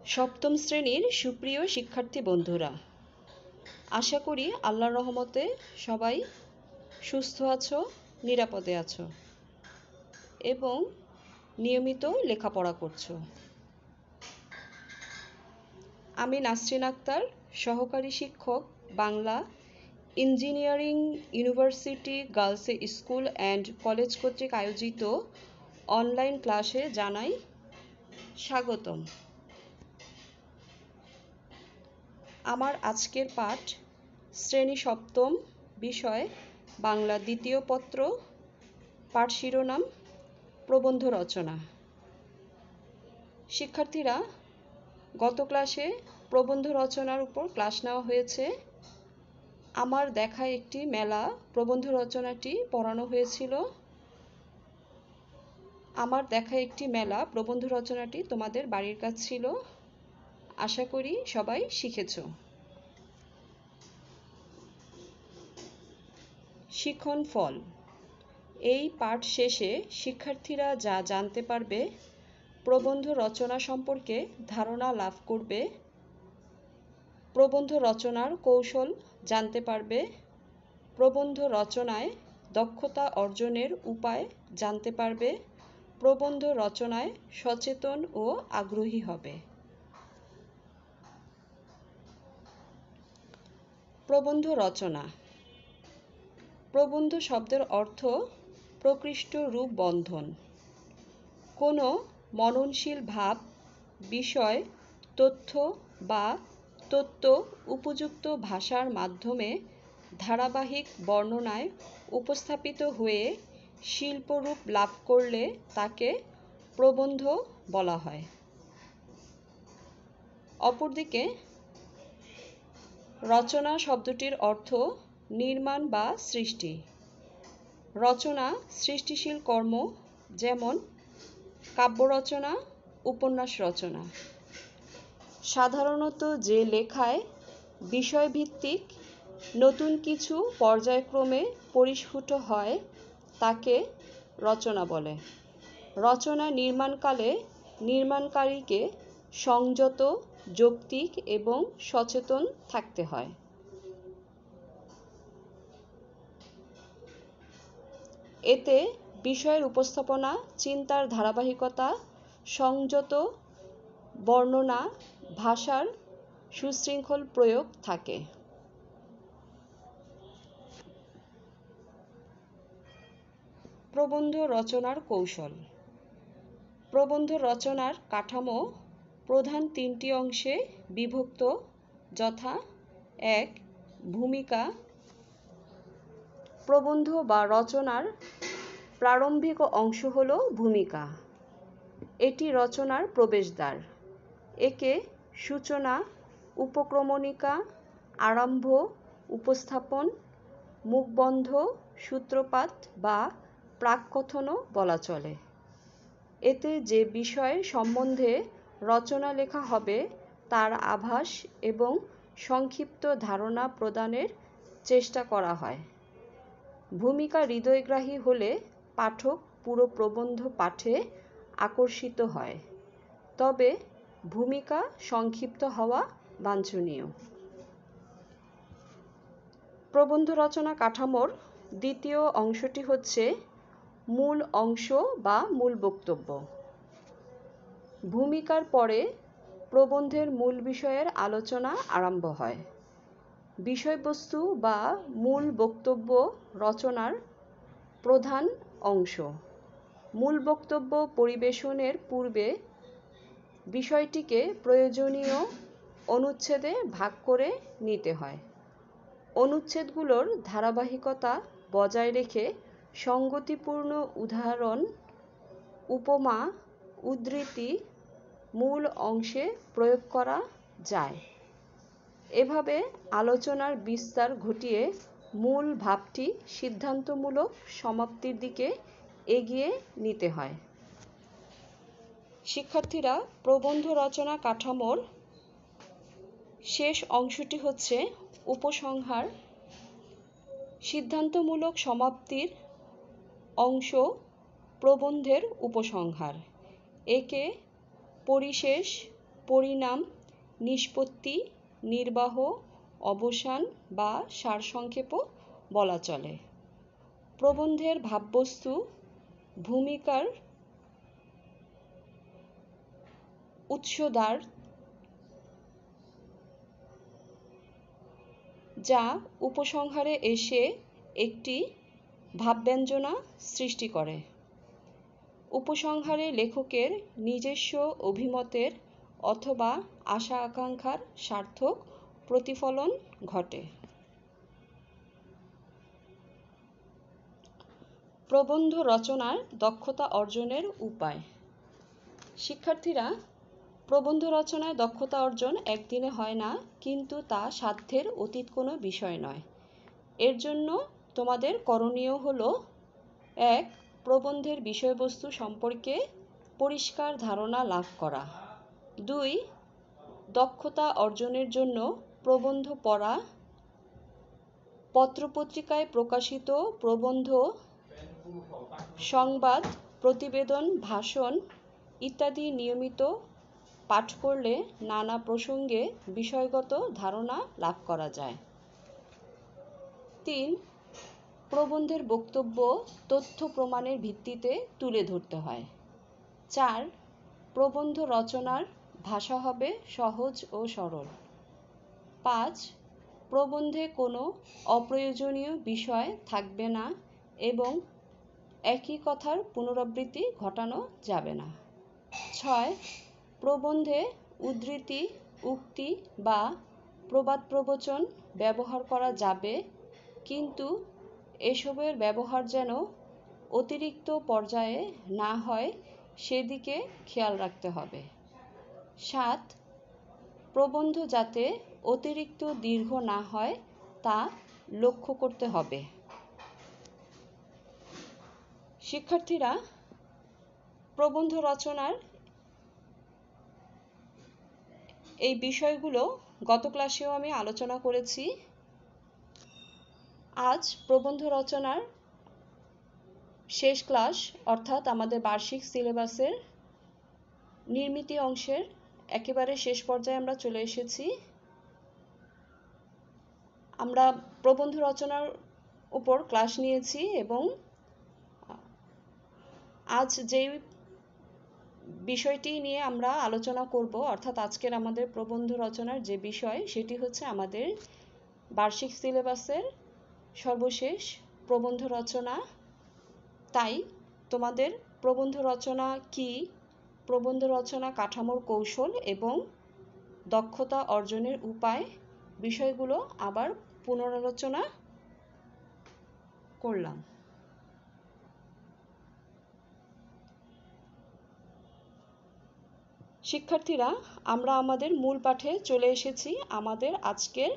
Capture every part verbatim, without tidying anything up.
সপ্তম শ্রেণীর সুপ্রিয় শিক্ষার্থী বন্ধুরা, আশা করি আল্লাহর রহমতে সবাই সুস্থ আছো, নিরাপদে আছো এবং নিয়মিত লেখাপড়া করছো। আমি নাসরিন আক্তার, সহকারী শিক্ষক, Bangla, engineering university girls school and college কর্তৃক আয়োজিত অনলাইন ক্লাসে জানাই স্বাগতম। আমার আজকের পাঠ শ্রেণী সপ্তম, বিষয় বাংলা দ্বিতীয় পত্র, পাঠ শিরোনাম প্রবন্ধ রচনা। শিক্ষার্থীরা, গত ক্লাসে প্রবন্ধ রচনার উপর ক্লাস নেওয়া হয়েছে। আমার দেখা একটি মেলা প্রবন্ধ রচনাটি পড়ানো হয়েছিল। আমার দেখা একটি মেলা প্রবন্ধ রচনাটি তোমাদের বাড়ির কাজ ছিল। আশা করি সবাই শিখেছ। শিখন ফল। এই পাঠ শেষে শিক্ষার্থীরা যা জানতে পারবে, প্রবন্ধ রচনা সম্পর্কে ধারণা লাভ করবে, প্রবন্ধ রচনার কৌশল জানতে পারবে, প্রবন্ধ রচনায় দক্ষতা অর্জনের উপায় জানতে পারবে, প্রবন্ধ রচনায় সচেতন ও আগ্রহী হবে। প্রবন্ধ রচনা। প্রবন্ধ শব্দের অর্থ প্রকৃষ্ট রূপ বন্ধন। কোনো মননশীল ভাব, বিষয়, তথ্য বা তত্ত্ব উপযুক্ত ভাষার মাধ্যমে ধারাবাহিক বর্ণনায় উপস্থাপিত হয়ে শিল্পরূপ লাভ করলে তাকে প্রবন্ধ বলা হয়। অপরদিকে রচনা শব্দটির অর্থ নির্মাণ বা সৃষ্টি। রচনা সৃষ্টিশীল কর্ম, যেমন কাব্য রচনা, উপন্যাস রচনা। সাধারণত যে লেখায় বিষয়ভিত্তিক নতুন কিছু পর্যায়ক্রমে পরিস্ফুট হয় তাকে রচনা বলে। রচনা নির্মাণকালে নির্মাণকারীকে সংযত, যৌক্তিক এবং সচেতন থাকতে হয়। এতে বিষয়ের উপস্থাপনা, চিন্তার ধারাবাহিকতা, সংযত বর্ণনা, ভাষার সুশৃঙ্খল প্রয়োগ থাকে। প্রবন্ধ রচনার কৌশল। প্রবন্ধ রচনার কাঠামো প্রধান তিনটি অংশে বিভক্ত, যথা: এক, ভূমিকা। প্রবন্ধ বা রচনার প্রারম্ভিক অংশ হল ভূমিকা। এটি রচনার প্রবেশদ্বার। একে সূচনা, উপক্রমণিকা, আরম্ভ, উপস্থাপন, মুখবন্ধ, সূত্রপাত বা প্রাক্কথনও বলা চলে। এতে যে বিষয় সম্বন্ধে রচনা লেখা হবে তার আভাস এবং সংক্ষিপ্ত ধারণা প্রদানের চেষ্টা করা হয়। ভূমিকা হৃদয়গ্রাহী হলে পাঠক পুরো প্রবন্ধ পাঠে আকর্ষিত হয়, তবে ভূমিকা সংক্ষিপ্ত হওয়া বাঞ্ছনীয়। প্রবন্ধ রচনা কাঠামোর দ্বিতীয় অংশটি হচ্ছে মূল অংশ বা মূল বক্তব্য। ভূমিকার পরে প্রবন্ধের মূল বিষয়ের আলোচনা আরম্ভ হয়। বিষয়বস্তু বা মূল বক্তব্য রচনার প্রধান অংশ। মূল বক্তব্য পরিবেশনের পূর্বে বিষয়টিকে প্রয়োজনীয় অনুচ্ছেদে ভাগ করে নিতে হয়। অনুচ্ছেদগুলোর ধারাবাহিকতা বজায় রেখে সঙ্গতিপূর্ণ উদাহরণ, উপমা, উদ্ধৃতি মূল অংশে প্রয়োগ করা যায়। এভাবে আলোচনার বিস্তার ঘটিয়ে মূল ভাবটি সিদ্ধান্তমূলক সমাপ্তির দিকে এগিয়ে নিতে হয়। শিক্ষার্থীরা, প্রবন্ধ রচনা কাঠামোর শেষ অংশটি হচ্ছে উপসংহার। সিদ্ধান্তমূলক সমাপ্তির অংশ প্রবন্ধের উপসংহার। একে পরিশেষ, পরিণাম, নিষ্পত্তি, নির্বাহ, অবসান বা সারসংক্ষেপও বলা চলে। প্রবন্ধের ভাববস্তু, ভূমিকার উৎসদ্বার, যা উপসংহারে এসে একটি ভাবব্যঞ্জনা সৃষ্টি করে। উপসংহারে লেখকের নিজস্ব অভিমতের অথবা আশা আকাঙ্ক্ষার সার্থক প্রতিফলন ঘটে। প্রবন্ধ রচনার দক্ষতা অর্জনের উপায়। শিক্ষার্থীরা, প্রবন্ধ রচনায় দক্ষতা অর্জন একদিনে হয় না, কিন্তু তা সাধ্যের অতীত কোনো বিষয় নয়। এর জন্য তোমাদের করণীয় হলো: এক, প্রবন্ধের বিষয়বস্তু সম্পর্কে পরিষ্কার ধারণা লাভ করা। দুই, দক্ষতা অর্জনের জন্য প্রবন্ধ পড়া, পত্রপত্রিকায় প্রকাশিত প্রবন্ধ, সংবাদ, প্রতিবেদন, ভাষণ ইত্যাদি নিয়মিত পাঠ করলে নানা প্রসঙ্গে বিষয়গত ধারণা লাভ করা যায়। তিন, প্রবন্ধের বক্তব্য তথ্য প্রমাণের ভিত্তিতে তুলে ধরতে হয়। চার, প্রবন্ধ রচনার ভাষা হবে সহজ ও সরল। পাঁচ, প্রবন্ধে কোনো অপ্রয়োজনীয় বিষয় থাকবে না এবং একই কথার পুনরাবৃত্তি ঘটানো যাবে না। ছয়, প্রবন্ধে উদ্ধৃতি, উক্তি বা প্রবাদ প্রবচন ব্যবহার করা যাবে, কিন্তু এসবের ব্যবহার যেন অতিরিক্ত পর্যায়ে না হয় সেদিকে খেয়াল রাখতে হবে। সাত, প্রবন্ধ যাতে অতিরিক্ত দীর্ঘ না হয় তা লক্ষ্য করতে হবে। শিক্ষার্থীরা, প্রবন্ধ রচনার এই বিষয়গুলো গত ক্লাসেও আমি আলোচনা করেছি। আজ প্রবন্ধ রচনার শেষ ক্লাস, অর্থাৎ আমাদের বার্ষিক সিলেবাসের নির্মিতি অংশের একেবারে শেষ পর্যায়ে আমরা চলে এসেছি। আমরা প্রবন্ধ রচনার উপর ক্লাস নিয়েছি এবং আজ যেই বিষয়টি নিয়ে আমরা আলোচনা করব, অর্থাৎ আজকের আমাদের প্রবন্ধ রচনার যে বিষয়, সেটি হচ্ছে আমাদের বার্ষিক সিলেবাসের সর্বশেষ প্রবন্ধ রচনা। তাই তোমাদের প্রবন্ধ রচনা কি, প্রবন্ধ রচনা কাঠামোর কৌশল এবং দক্ষতা অর্জনের উপায় বিষয়গুলো আবার পুনরালোচনা করলাম। শিক্ষার্থীরা, আমরা আমাদের মূল পাঠে চলে এসেছি। আমাদের আজকের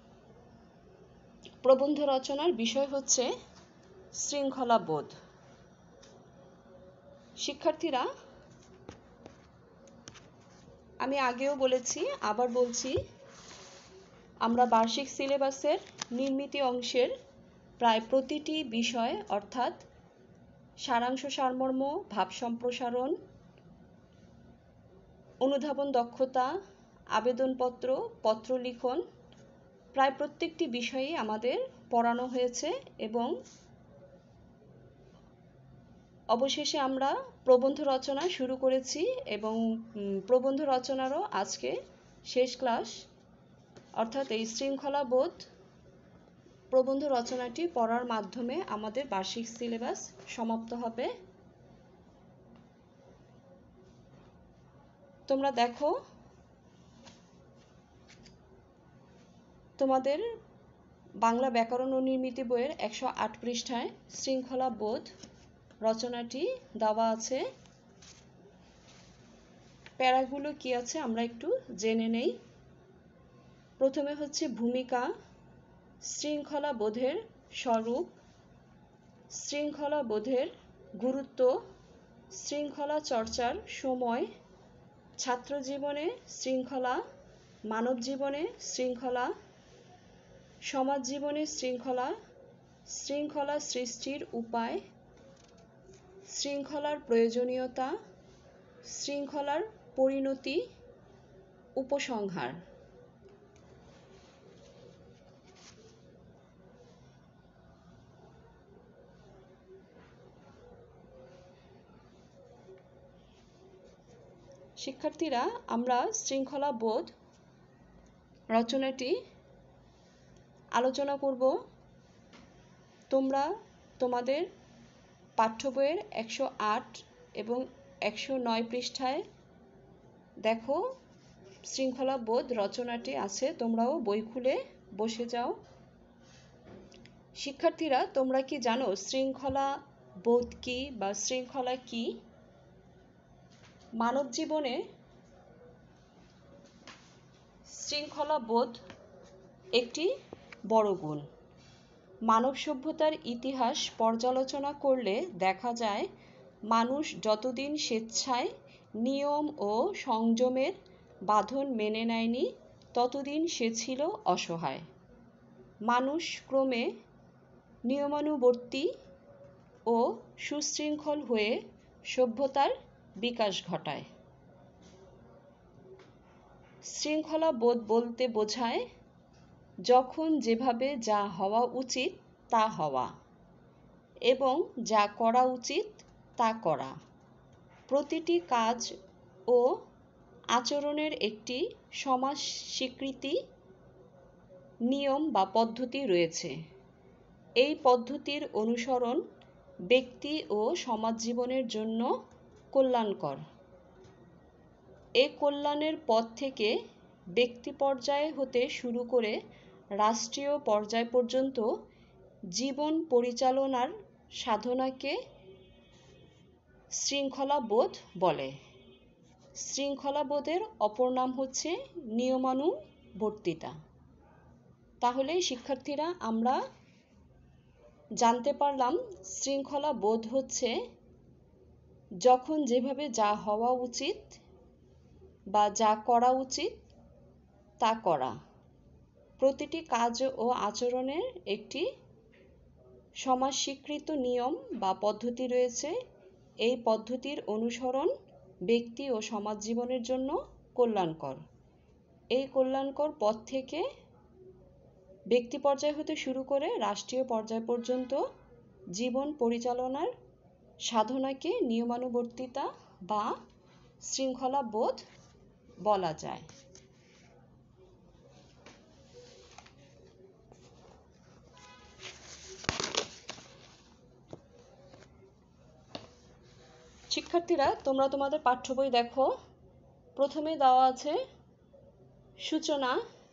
প্রবন্ধ রচনার বিষয় হচ্ছে শৃঙ্খলাবোধ। শিক্ষার্থীরা, আমি আগেও বলেছি, আবার বলছি, আমরা বার্ষিক সিলেবাসের নির্মিতি অংশের প্রায় প্রতিটি বিষয়, অর্থাৎ সারাংশ, সারমর্ম, ভাব সম্প্রসারণ, অনুধাবন দক্ষতা, আবেদনপত্র, পত্র লিখন, প্রায় প্রত্যেকটি বিষয়ই আমাদের পড়ানো হয়েছে এবং অবশেষে আমরা প্রবন্ধ রচনা শুরু করেছি এবং প্রবন্ধ রচনারও আজকে শেষ ক্লাস, অর্থাৎ এই শৃঙ্খলাবোধ প্রবন্ধ রচনাটি পড়ার মাধ্যমে আমাদের বার্ষিক সিলেবাস সমাপ্ত হবে। তোমরা দেখো, তোমাদের বাংলা ব্যাকরণ ও নির্মিতি বইয়ের একশো আট পৃষ্ঠায় শৃঙ্খলাবোধ রচনাটি দেওয়া আছে। প্যারাগুলো কি আছে আমরা একটু জেনে নেই। প্রথমে হচ্ছে ভূমিকা, শৃঙ্খলাবোধের স্বরূপ, শৃঙ্খলাবোধের গুরুত্ব, শৃঙ্খলা চর্চার সময়, ছাত্র জীবনে শৃঙ্খলা, মানব জীবনে শৃঙ্খলা, সমাজ জীবনে শৃঙ্খলা, শৃঙ্খলা সৃষ্টির উপায়, শৃঙ্খলার প্রয়োজনীয়তা, শৃঙ্খলার পরিণতি, উপসংহার। শিক্ষার্থীরা, আমরা শৃঙ্খলাবোধ রচনাটি আলোচনা করব। তোমরা তোমাদের পাঠ্য বইয়ের একশো আট এবং একশো নয় পৃষ্ঠায় দেখো শৃঙ্খলাবোধ রচনাটি আছে, তোমরাও বই খুলে বসে যাও। শিক্ষার্থীরা, তোমরা কি জানো শৃঙ্খলা বোধ কি বা শৃঙ্খলা কি? মানব জীবনে শৃঙ্খলা বোধ একটি বড় গুণ। মানব সভ্যতার ইতিহাস পর্যালোচনা করলে দেখা যায়, মানুষ যতদিন স্বেচ্ছায় নিয়ম ও সংযমের বাঁধন মেনে নেয়নি, ততদিন সে ছিল অসহায়। মানুষ ক্রমে নিয়মানুবর্তী ও সুশৃঙ্খল হয়ে সভ্যতার বিকাশ ঘটায়। শৃঙ্খলা বোধ বলতে বোঝায় যখন যেভাবে যা হওয়া উচিত তা হওয়া এবং যা করা উচিত তা করা। প্রতিটি কাজ ও আচরণের একটি সমাজ স্বীকৃতি নিয়ম বা পদ্ধতি রয়েছে। এই পদ্ধতির অনুসরণ ব্যক্তি ও সমাজ জীবনের জন্য কল্যাণকর। এ কল্যাণের পথ থেকে ব্যক্তি পর্যায় হতে শুরু করে রাষ্ট্রীয় পর্যায় পর্যন্ত জীবন পরিচালনার সাধনাকে শৃঙ্খলাবোধ বলে। শৃঙ্খলাবোধের অপর নাম হচ্ছে নিয়মানুবর্তিতা। তাহলে শিক্ষার্থীরা, আমরা জানতে পারলাম শৃঙ্খলাবোধ হচ্ছে যখন যেভাবে যা হওয়া উচিত বা যা করা উচিত তা করা। প্রতিটি কাজ ও আচরণের একটি সমাজ স্বীকৃত নিয়ম বা পদ্ধতি রয়েছে। এই পদ্ধতির অনুসরণ ব্যক্তি ও সমাজ জীবনের জন্য কল্যাণকর। এই কল্যাণকর পথ থেকে ব্যক্তি পর্যায় হতে শুরু করে রাষ্ট্রীয় পর্যায় পর্যন্ত জীবন পরিচালনার সাধনাকে নিয়মানুবর্তিতা বা শৃঙ্খলাবোধ বলা যায়। শিক্ষার্থীরা, তোমরা তোমাদের পাঠ্য বই দেখো। প্রথমে দেওয়া আছে সূচনা,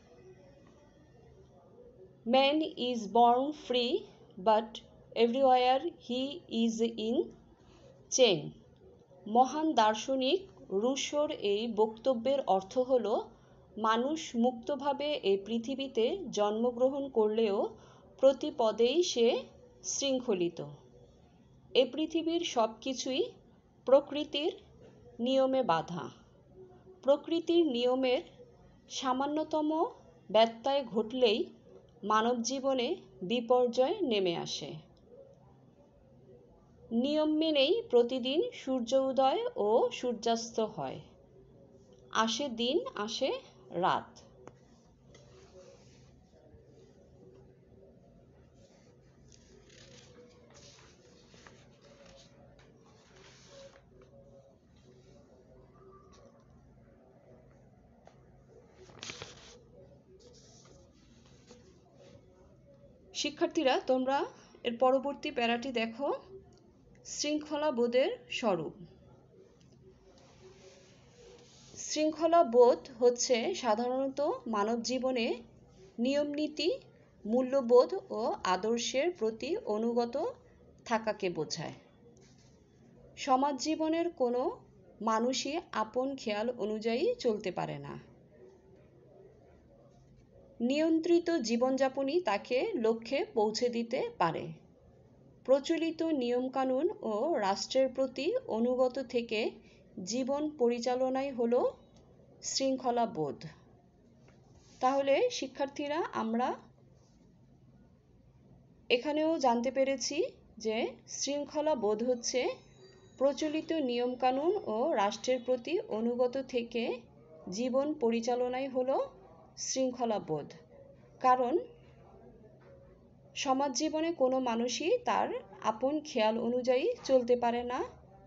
man is born free but everywhere he is in chain. মহান দার্শনিক রুশোর এই বক্তব্যের অর্থ হল, মানুষ মুক্তভাবে এই পৃথিবীতে জন্মগ্রহণ করলেও প্রতি পদেই সে শৃঙ্খলিত। এ পৃথিবীর সব কিছুই প্রকৃতির নিয়মে বাঁধা। প্রকৃতির নিয়মের সামান্যতম ব্যত্যয় ঘটলেই মানব জীবনে বিপর্যয় নেমে আসে। নিয়ম মেনেই প্রতিদিন সূর্য উদয় ও সূর্যাস্ত হয়, আসে দিন আসে রাত। শিক্ষার্থীরা, তোমরা এর পরবর্তী প্যারাটি দেখো, শৃঙ্খলাবোধের স্বরূপ। শৃঙ্খলাবোধ হচ্ছে সাধারণত মানব জীবনে নিয়মনীতি, মূল্যবোধ ও আদর্শের প্রতি অনুগত থাকাকে বোঝায়। সমাজ জীবনের কোনো মানুষই আপন খেয়াল অনুযায়ী চলতে পারে না। নিয়ন্ত্রিত জীবনযাপনই তাকে লক্ষ্যে পৌঁছে দিতে পারে। প্রচলিত নিয়মকানুন ও রাষ্ট্রের প্রতি অনুগত থেকে জীবন পরিচালনাই হলো শৃঙ্খলাবোধ। তাহলে শিক্ষার্থীরা, আমরা এখানেও জানতে পেরেছি যে শৃঙ্খলাবোধ হচ্ছে প্রচলিত নিয়মকানুন ও রাষ্ট্রের প্রতি অনুগত থেকে জীবন পরিচালনাই হলো শৃঙ্খলাবোধ। কারণ সমাজ জীবনে কোনো মানুষই তার আপন খেয়াল অনুযায়ী চলতে পারে না।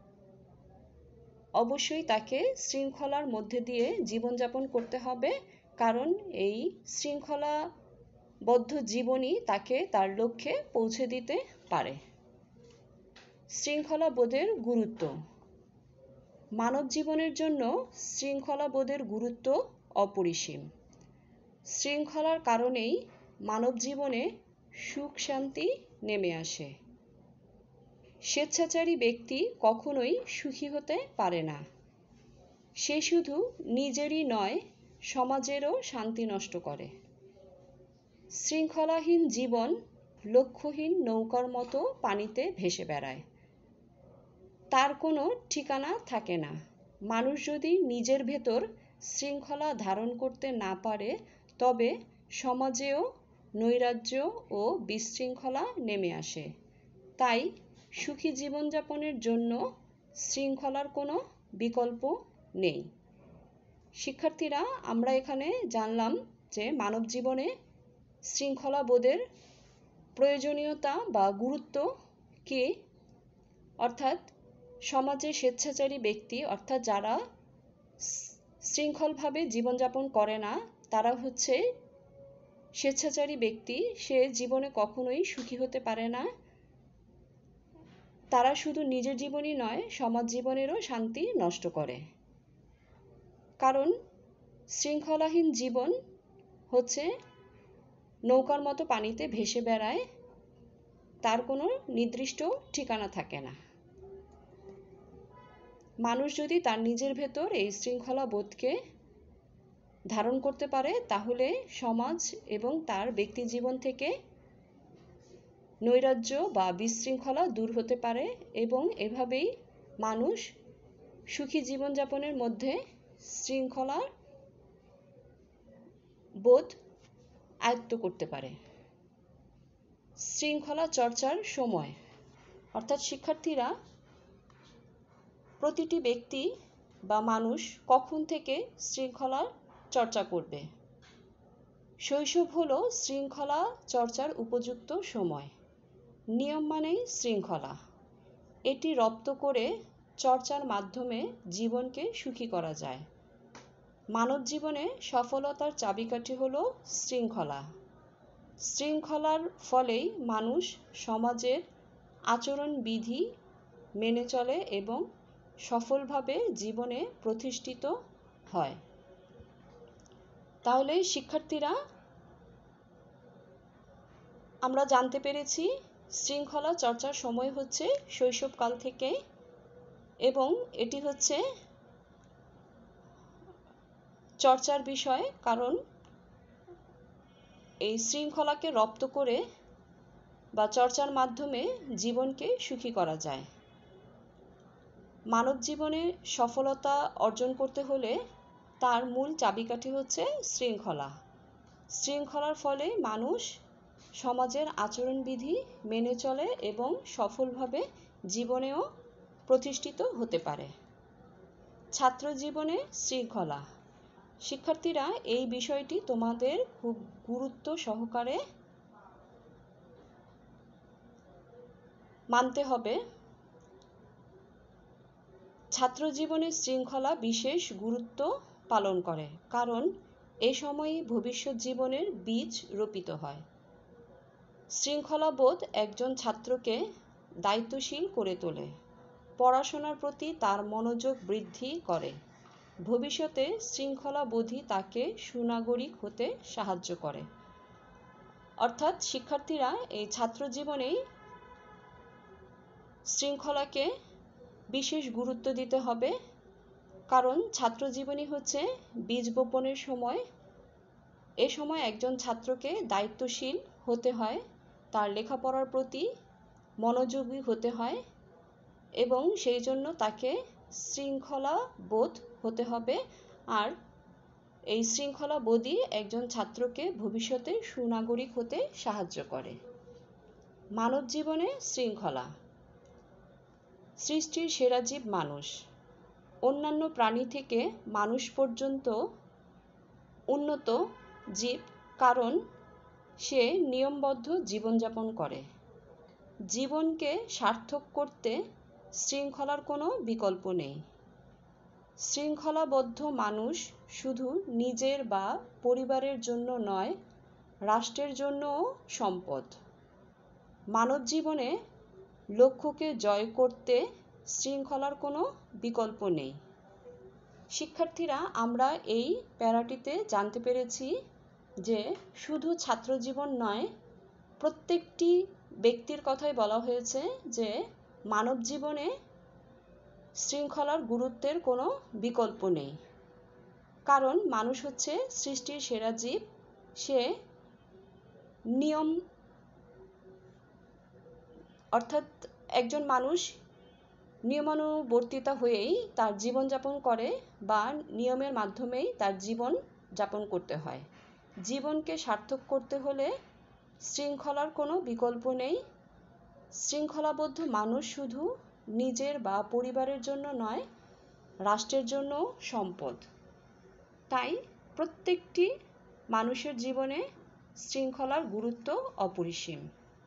অবশ্যই তাকে শৃঙ্খলার মধ্যে দিয়ে জীবনযাপন করতে হবে, কারণ এই শৃঙ্খলাবদ্ধ জীবনই তাকে তার লক্ষ্যে পৌঁছে দিতে পারে। শৃঙ্খলাবোধের গুরুত্ব। মানব জীবনের জন্য শৃঙ্খলাবোধের গুরুত্ব অপরিসীম। শৃঙ্খলার কারণেই মানব জীবনে সুখ শান্তি নেমে আসে। স্বেচ্ছাচারী ব্যক্তি কখনোই সুখী হতে পারে না। সে শুধু নিজেরই নয়, সমাজেরও শান্তি নষ্ট করে। শৃঙ্খলাহীন জীবন লক্ষ্যহীন নৌকার মতো পানিতে ভেসে বেড়ায়। তার কোনো ঠিকানা থাকে না। মানুষ যদি নিজের ভেতর শৃঙ্খলা ধারণ করতে না পারে, তবে সমাজেও নৈরাজ্য ও বিশৃঙ্খলা নেমে আসে। তাই সুখী জীবনযাপনের জন্য শৃঙ্খলার কোনো বিকল্প নেই। শিক্ষার্থীরা, আমরা এখানে জানলাম যে মানব জীবনে শৃঙ্খলাবোধের প্রয়োজনীয়তা বা গুরুত্ব কি, অর্থাৎ সমাজে স্বেচ্ছাচারী ব্যক্তি অর্থাৎ যারা শৃঙ্খলভাবে জীবনযাপন করে না, তারা হচ্ছে স্বেচ্ছাচারী ব্যক্তি। সে জীবনে কখনোই সুখী হতে পারে না। তারা শুধু নিজের জীবনই নয়, সমাজ জীবনেরও শান্তি নষ্ট করে। কারণ শৃঙ্খলাহীন জীবন হচ্ছে নৌকার মতো পানিতে ভেসে বেড়ায়, তার কোনো নির্দিষ্ট ঠিকানা থাকে না। মানুষ যদি তার নিজের ভেতর এই শৃঙ্খলা বোধকে ধারণ করতে পারে, তাহলে সমাজ এবং তার ব্যক্তি জীবন থেকে নৈরাজ্য বা বিশৃঙ্খলা দূর হতে পারে এবং এভাবেই মানুষ সুখী জীবনযাপনের মধ্যে শৃঙ্খলার বোধ আয়ত্ত করতে পারে। শৃঙ্খলা চর্চার সময়, অর্থাৎ শিক্ষার্থীরা, প্রতিটি ব্যক্তি বা মানুষ কখন থেকে শৃঙ্খলার চর্চা করবে? শৈশব হলো শৃঙ্খলা চর্চার উপযুক্ত সময়। নিয়ম মানেই শৃঙ্খলা। এটি রপ্ত করে চর্চার মাধ্যমে জীবনকে সুখী করা যায়। মানব জীবনে সফলতার চাবিকাঠি হলো শৃঙ্খলা। শৃঙ্খলার ফলেই মানুষ সমাজের আচরণবিধি মেনে চলে এবং সফলভাবে জীবনে প্রতিষ্ঠিত হয়। তাহলে শিক্ষার্থীরা, আমরা জানতে পেরেছি শৃঙ্খলা চর্চার সময় হচ্ছে শৈশবকাল থেকে, এবং এটি হচ্ছে চর্চার বিষয়, কারণ এই শৃঙ্খলাকে রপ্ত করে বা চর্চার মাধ্যমে জীবনকে সুখী করা যায়। মানব জীবনে সফলতা অর্জন করতে হলে তার মূল চাবিকাঠি হচ্ছে শৃঙ্খলা। শৃঙ্খলার ফলে মানুষ সমাজের আচরণবিধি মেনে চলে এবং সফলভাবে জীবনেও প্রতিষ্ঠিত হতে পারে। ছাত্র জীবনে শৃঙ্খলা। শিক্ষার্থীরা, এই বিষয়টি তোমাদের খুব গুরুত্ব সহকারে মানতে হবে। ছাত্র জীবনে শৃঙ্খলা বিশেষ গুরুত্ব পালন করে, কারণ এ সময়ই ভবিষ্যৎ জীবনের বীজ রোপিত হয়। শৃঙ্খলাবোধ একজন ছাত্রকে দায়িত্বশীল করে তোলে, পড়াশোনার প্রতি তার মনোযোগ বৃদ্ধি করে। ভবিষ্যতে শৃঙ্খলাবোধই তাকে সুনাগরিক হতে সাহায্য করে। অর্থাৎ শিক্ষার্থীরা, এই ছাত্র জীবনেই শৃঙ্খলাকে বিশেষ গুরুত্ব দিতে হবে, কারণ ছাত্র জীবনই হচ্ছে বীজ বপনের সময়। এ সময় একজন ছাত্রকে দায়িত্বশীল হতে হয়, তার লেখাপড়ার প্রতি মনোযোগী হতে হয় এবং সেই জন্য তাকে শৃঙ্খলা বোধ হতে হবে। আর এই শৃঙ্খলা বোধই একজন ছাত্রকে ভবিষ্যতে সুনাগরিক হতে সাহায্য করে। মানব জীবনে শৃঙ্খলা। সৃষ্টির সেরা জীব মানুষ। অন্যান্য প্রাণী থেকে মানুষ পর্যন্ত উন্নত জীব, কারণ সে নিয়মবদ্ধ জীবনযাপন করে। জীবনকে সার্থক করতে শৃঙ্খলার কোনো বিকল্প নেই। শৃঙ্খলাবদ্ধ মানুষ শুধু নিজের বা পরিবারের জন্য নয়, রাষ্ট্রের জন্যও সম্পদ। মানব জীবনে লক্ষ্যকে জয় করতে শৃঙ্খলার কোনো বিকল্প নেই। শিক্ষার্থীরা, আমরা এই প্যারাটিতে জানতে পেরেছি যে শুধু ছাত্রজীবন নয়, প্রত্যেকটি ব্যক্তির কথাই বলা হয়েছে যে মানব জীবনে শৃঙ্খলার গুরুত্বের কোনো বিকল্প নেই। কারণ মানুষ হচ্ছে সৃষ্টির সেরা জীব। সে নিয়ম অর্থাৎ একজন মানুষ নিয়মানুবর্তিতা হয়েই তার জীবনযাপন করে বা নিয়মের মাধ্যমেই তার জীবন যাপন করতে হয়। জীবনকে সার্থক করতে হলে শৃঙ্খলার কোনো বিকল্প নেই। শৃঙ্খলাবদ্ধ মানুষ শুধু নিজের বা পরিবারের জন্য নয়, রাষ্ট্রের জন্য সম্পদ। তাই প্রত্যেকটি মানুষের জীবনে শৃঙ্খলার গুরুত্ব অপরিসীম।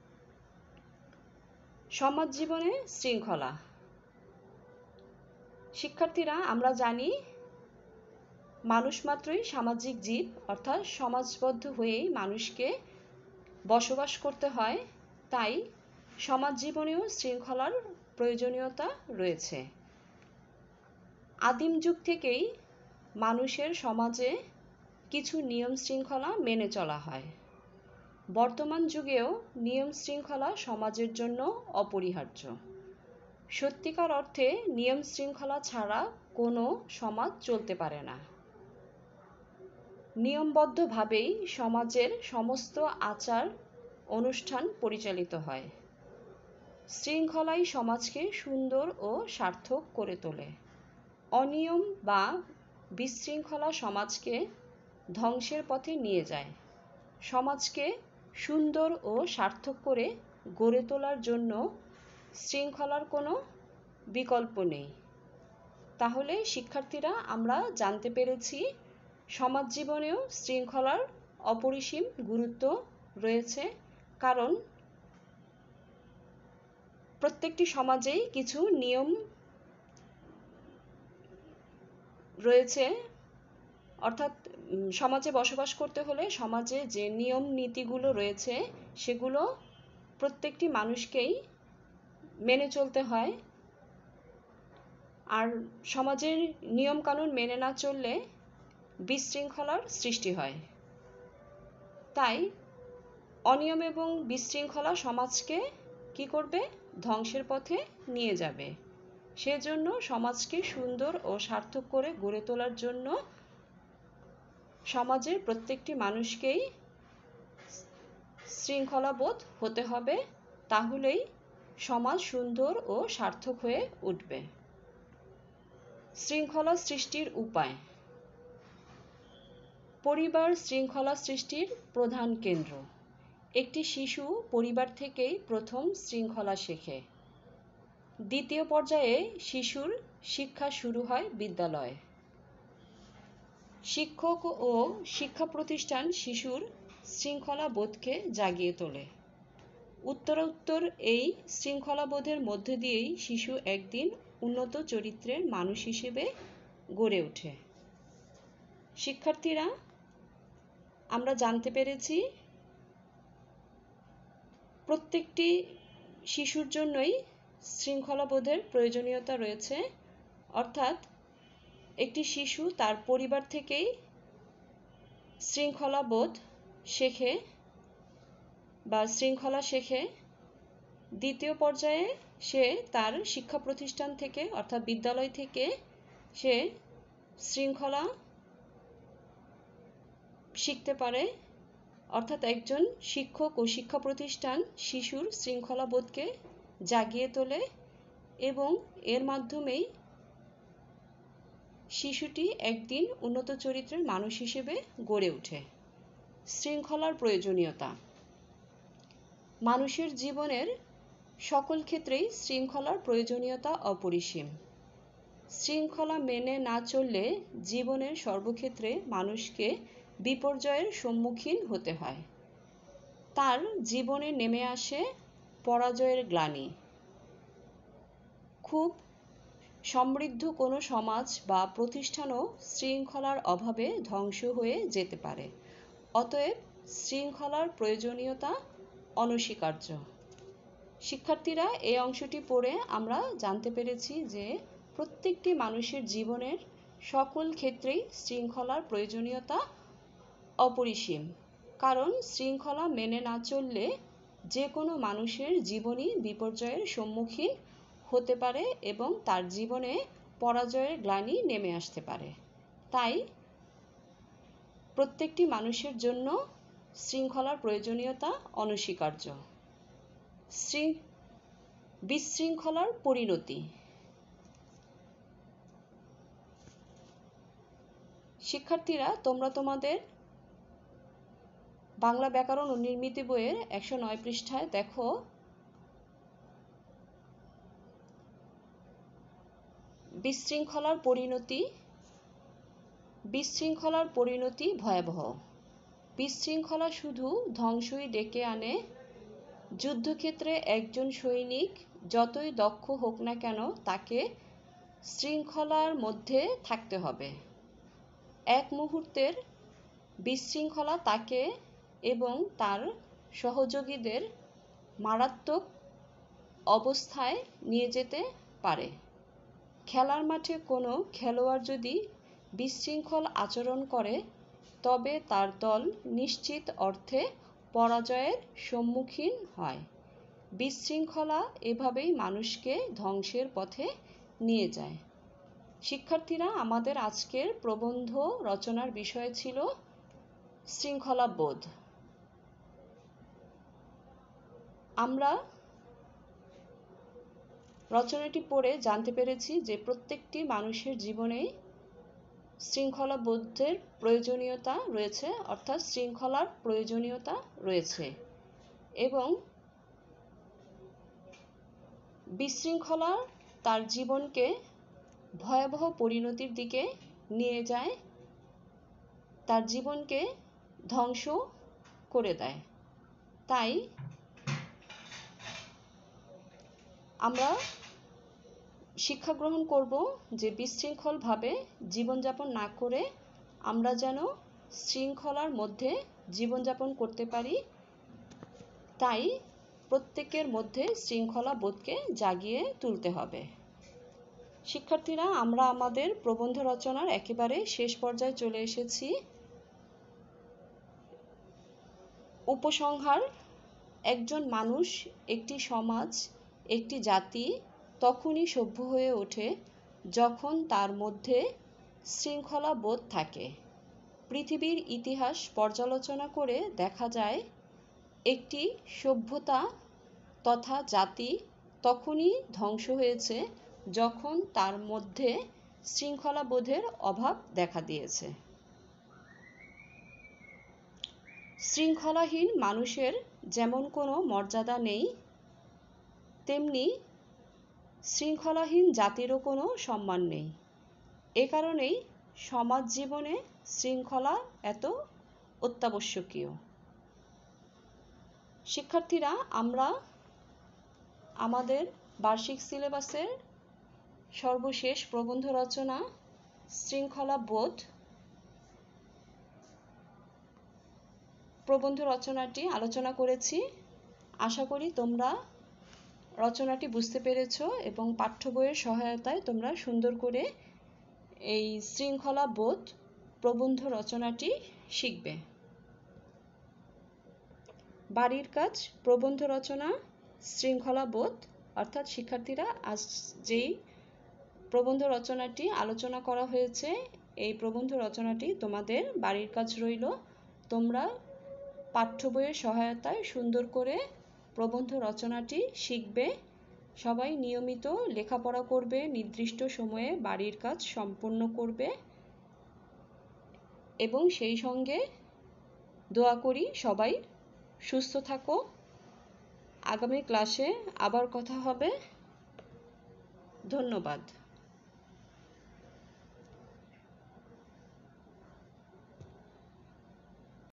সমাজ জীবনে শৃঙ্খলা। শিক্ষার্থীরা, আমরা জানি মানুষ মাত্রই সামাজিক জীব, অর্থাৎ সমাজবদ্ধ হয়েই মানুষকে বসবাস করতে হয়। তাই সমাজ জীবনেও শৃঙ্খলার প্রয়োজনীয়তা রয়েছে। আদিম যুগ থেকেই মানুষের সমাজে কিছু নিয়ম শৃঙ্খলা মেনে চলা হয়। বর্তমান যুগেও নিয়ম শৃঙ্খলা সমাজের জন্য অপরিহার্য। সত্যিকার অর্থে নিয়ম শৃঙ্খলা ছাড়া কোনো সমাজ চলতে পারে না। নিয়মবদ্ধভাবেই সমাজের সমস্ত আচার অনুষ্ঠান পরিচালিত হয়। শৃঙ্খলাই সমাজকে সুন্দর ও সার্থক করে তোলে। অনিয়ম বা বিশৃঙ্খলা সমাজকে ধ্বংসের পথে নিয়ে যায়। সমাজকে সুন্দর ও সার্থক করে গড়ে তোলার জন্য শৃঙ্খলার কোনো বিকল্প নেই। তাহলে শিক্ষার্থীরা, আমরা জানতে পেরেছি সমাজ জীবনেও শৃঙ্খলার অপরিসীম গুরুত্ব রয়েছে। কারণ প্রত্যেকটি সমাজেই কিছু নিয়ম রয়েছে, অর্থাৎ সমাজে বসবাস করতে হলে সমাজে যে নিয়ম নীতিগুলো রয়েছে সেগুলো প্রত্যেকটি মানুষকেই মেনে চলতে হয়। আর সমাজের নিয়ম কানুন মেনে না চললে বিশৃঙ্খলার সৃষ্টি হয়। তাই অনিয়ম এবং বিশৃঙ্খলা সমাজকে কি করবে? ধ্বংসের পথে নিয়ে যাবে। সেজন্য সমাজকে সুন্দর ও সার্থক করে গড়ে তোলার জন্য সমাজের প্রত্যেকটি মানুষকেই শৃঙ্খলাবোধ হতে হবে। তাহলেই সমাজ সুন্দর ও সার্থক হয়ে উঠবে। শৃঙ্খলা সৃষ্টির উপায়। পরিবার শৃঙ্খলা সৃষ্টির প্রধান কেন্দ্র। একটি শিশু পরিবার থেকেই প্রথম শৃঙ্খলা শেখে। দ্বিতীয় পর্যায়ে শিশুর শিক্ষা শুরু হয় বিদ্যালয়ে। শিক্ষক ও শিক্ষা প্রতিষ্ঠান শিশুর শৃঙ্খলাবোধকে জাগিয়ে তোলে। উত্তরোত্তর এই শৃঙ্খলাবোধের মধ্য দিয়েই শিশু একদিন উন্নত চরিত্রের মানুষ হিসেবে গড়ে ওঠে। শিক্ষার্থীরা, আমরা জানতে পেরেছি প্রত্যেকটি শিশুর জন্যই শৃঙ্খলাবোধের প্রয়োজনীয়তা রয়েছে। অর্থাৎ একটি শিশু তার পরিবার থেকেই শৃঙ্খলাবোধ শেখে বা শৃঙ্খলা শেখে। দ্বিতীয় পর্যায়ে সে তার শিক্ষা প্রতিষ্ঠান থেকে অর্থাৎ বিদ্যালয় থেকে সে শৃঙ্খলা শিখতে পারে। অর্থাৎ একজন শিক্ষক ও শিক্ষা প্রতিষ্ঠান শিশুর শৃঙ্খলাবোধকে জাগিয়ে তোলে এবং এর মাধ্যমেই শিশুটি একদিন উন্নত চরিত্রের মানুষ হিসেবে গড়ে ওঠে। শৃঙ্খলার প্রয়োজনীয়তা। মানুষের জীবনের সকল ক্ষেত্রেই শৃঙ্খলার প্রয়োজনীয়তা অপরিসীম। শৃঙ্খলা মেনে না চললে জীবনের সর্বক্ষেত্রে মানুষকে বিপর্যয়ের সম্মুখীন হতে হয়। তার জীবনে নেমে আসে পরাজয়ের গ্লানি। খুব সমৃদ্ধ কোনো সমাজ বা প্রতিষ্ঠানও শৃঙ্খলার অভাবে ধ্বংস হয়ে যেতে পারে। অতএব শৃঙ্খলার প্রয়োজনীয়তা অনস্বীকার্য। শিক্ষার্থীরা, এই অংশটি পড়ে আমরা জানতে পেরেছি যে প্রত্যেকটি মানুষের জীবনের সকল ক্ষেত্রেই শৃঙ্খলার প্রয়োজনীয়তা অপরিসীম। কারণ শৃঙ্খলা মেনে না চললে যে কোনো মানুষের জীবনই বিপর্যয়ের সম্মুখীন হতে পারে এবং তার জীবনে পরাজয়ের গ্লানি নেমে আসতে পারে। তাই প্রত্যেকটি মানুষের জন্য শৃঙ্খলার প্রয়োজনীয়তা অনস্বীকার্য। বিশৃঙ্খলার পরিণতি। শিক্ষার্থীরা, তোমরা তোমাদের বাংলা ব্যাকরণ ও নির্মিতি বইয়ের একশো নয় পৃষ্ঠায় দেখো বিশৃঙ্খলার পরিণতি। বিশৃঙ্খলার পরিণতি ভয়াবহ। বিশৃঙ্খলা শুধু ধ্বংসই ডেকে আনে। যুদ্ধক্ষেত্রে একজন সৈনিক যতই দক্ষ হোক না কেন, তাকে শৃঙ্খলার মধ্যে থাকতে হবে। এক মুহূর্তের বিশৃঙ্খলা তাকে এবং তার সহযোগীদের মারাত্মক অবস্থায় নিয়ে যেতে পারে। খেলার মাঠে কোনো খেলোয়াড় যদি বিশৃঙ্খল আচরণ করে, তবে তার দল নিশ্চিত অর্থে পরাজয়ের সম্মুখীন হয়। বিশৃঙ্খলা এভাবেই মানুষকে ধ্বংসের পথে নিয়ে যায়। শিক্ষার্থীরা, আমাদের আজকের প্রবন্ধ রচনার বিষয় ছিল শৃঙ্খলাবোধ। আমরা রচনাটি পড়ে জানতে পেরেছি যে প্রত্যেকটি মানুষের জীবনেই শৃঙ্খলাবোধের প্রয়োজনীয়তা রয়েছে, অর্থাৎ শৃঙ্খলার প্রয়োজনীয়তা রয়েছে, এবং বিশৃঙ্খলা তার জীবনকে ভয়াবহ পরিণতির দিকে নিয়ে যায়, তার জীবনকে ধ্বংস করে দেয়। তাই আমরা শিক্ষা গ্রহণ করব যে বিশৃঙ্খলভাবে জীবনযাপন না করে আমরা যেন শৃঙ্খলার মধ্যে জীবনযাপন করতে পারি। তাই প্রত্যেকের মধ্যে শৃঙ্খলা বোধকে জাগিয়ে তুলতে হবে। শিক্ষার্থীরা, আমরা আমাদের প্রবন্ধ রচনার একেবারে শেষ পর্যায়ে চলে এসেছি। উপসংহার: একজন মানুষ, একটি সমাজ, একটি জাতি তখনই সভ্য হয়ে ওঠে যখন তার মধ্যে শৃঙ্খলা বোধ থাকে। পৃথিবীর ইতিহাস পর্যালোচনা করে দেখা যায়, একটি সভ্যতা তথা জাতি তখনই ধ্বংস হয়েছে যখন তার মধ্যে শৃঙ্খলাবোধের অভাব দেখা দিয়েছে। শৃঙ্খলাহীন মানুষের যেমন কোনো মর্যাদা নেই, তেমনি শৃঙ্খলাহীন জাতিরও কোনো সম্মান নেই। এ কারণেই সমাজ জীবনে শৃঙ্খলা এত অত্যাবশ্যকীয়। শিক্ষার্থীরা, আমরা আমাদের বার্ষিক সিলেবাসের সর্বশেষ প্রবন্ধ রচনা শৃঙ্খলাবোধ প্রবন্ধ রচনাটি আলোচনা করেছি। আশা করি তোমরা রচনাটি বুঝতে পেরেছ এবং পাঠ্য বইয়ের সহায়তায় তোমরা সুন্দর করে এই শৃঙ্খলাবোধ প্রবন্ধ রচনাটি শিখবে। বাড়ির কাজ: প্রবন্ধ রচনা শৃঙ্খলাবোধ। অর্থাৎ শিক্ষার্থীরা, আজ যেই প্রবন্ধ রচনাটি আলোচনা করা হয়েছে, এই প্রবন্ধ রচনাটি তোমাদের বাড়ির কাজ রইল। তোমরা পাঠ্য বইয়ের সহায়তায় সুন্দর করে প্রবন্ধ রচনাটি শিখবে। সবাই নিয়মিত লেখাপড়া করবে, নির্দিষ্ট সময়ে বাড়ির কাজ সম্পন্ন করবে এবং সেই সঙ্গে দোয়া করি সবাই সুস্থ থাকো। আগামী ক্লাসে আবার কথা হবে। ধন্যবাদ।